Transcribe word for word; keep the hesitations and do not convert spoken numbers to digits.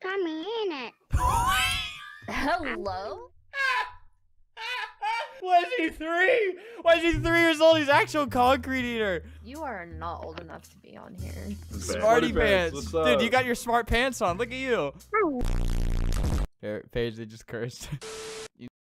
tommyinnit. Hello? Why is he three? Why is he three years old? He's actual concrete eater. You are not old enough to be on here. Smarty pants. What's Dude, up? you got your smart pants on. Look at you. Here, Paige, they just cursed.